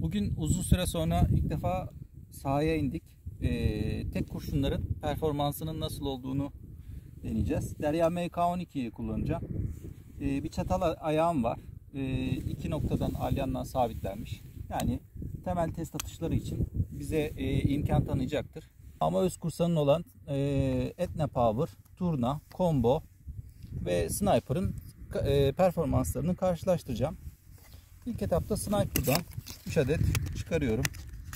Bugün uzun süre sonra ilk defa sahaya indik. Tek kurşunların performansının nasıl olduğunu deneyeceğiz. Derya MK12'yi kullanacağım. Bir çatal ayağım var. İki noktadan alyandan sabitlenmiş. Yani temel test atışları için bize imkan tanıyacaktır. Ama öz kursanın olan Etne Power, Turna, Combo ve Sniper'ın performanslarını karşılaştıracağım. İlk etapta Sniper'dan 3 adet çıkarıyorum.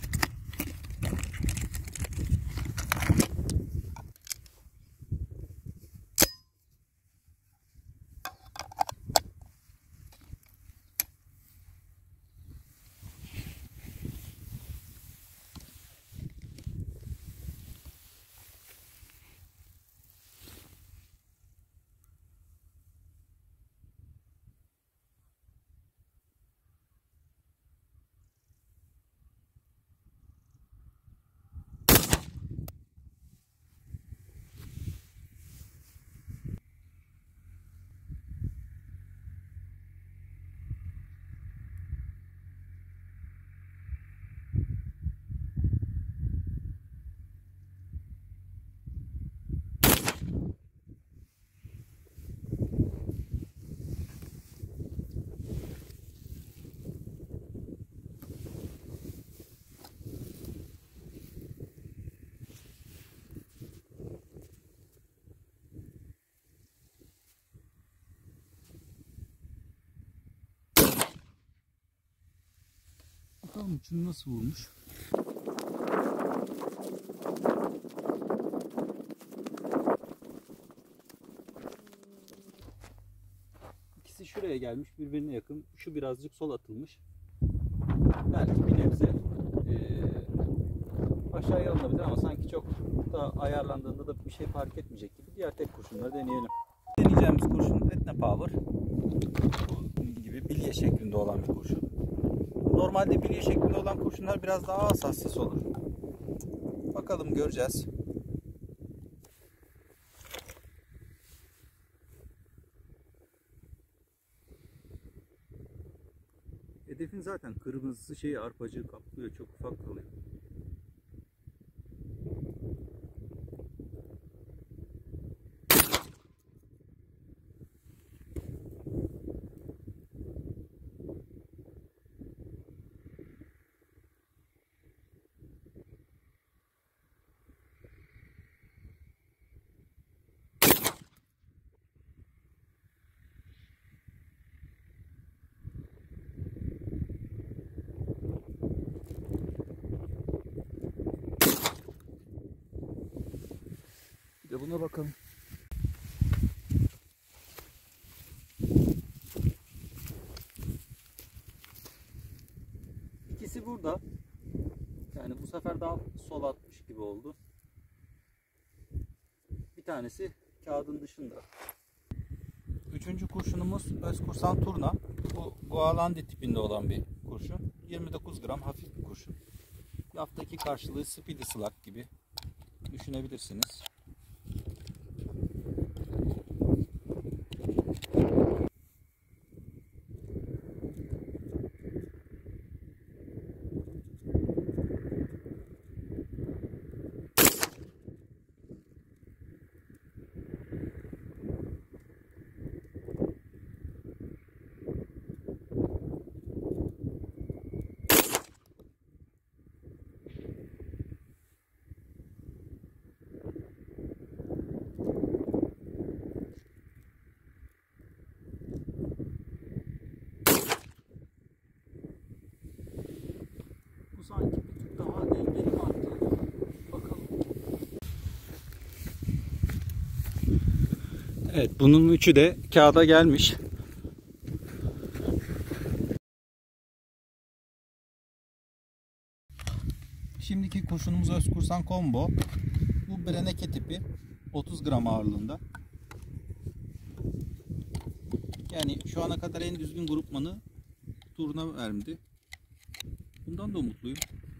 Bakalım uçunu nasıl vurmuş. İkisi şuraya gelmiş, birbirine yakın. Şu birazcık sol atılmış. Belki bir nebze aşağıya alınabilir ama sanki çok da ayarlandığında da bir şey fark etmeyecek gibi. Diğer tek kurşunları deneyelim. Deneyeceğimiz kurşun Etne Power. Bu gibi bilye şeklinde olan bir kurşun. Normalde bilye şeklinde olan kurşunlar biraz daha hassas olur. Bakalım, göreceğiz. Hedefin zaten kırmızı şeyi, arpacığı kaplıyor. Çok ufak kalıyor. Bir de buna bakalım. İkisi burada. Yani bu sefer daha sol atmış gibi oldu. Bir tanesi kağıdın dışında. Üçüncü kurşunumuz Özkursan Turna. Bu Gualandi tipinde olan bir kurşun. 29 gram hafif bir kurşun. Laftaki karşılığı Speedy Slug gibi düşünebilirsiniz. Sanki bir tık daha dengeli mi attı? Bakalım. Evet, bunun üçü de kağıda gelmiş. Şimdiki kurşunumuz Özkursan Combo. Bu Breneke tipi. 30 gram ağırlığında. Yani şu ana kadar en düzgün grupmanı Turna verdi. Bundan da umutluyum.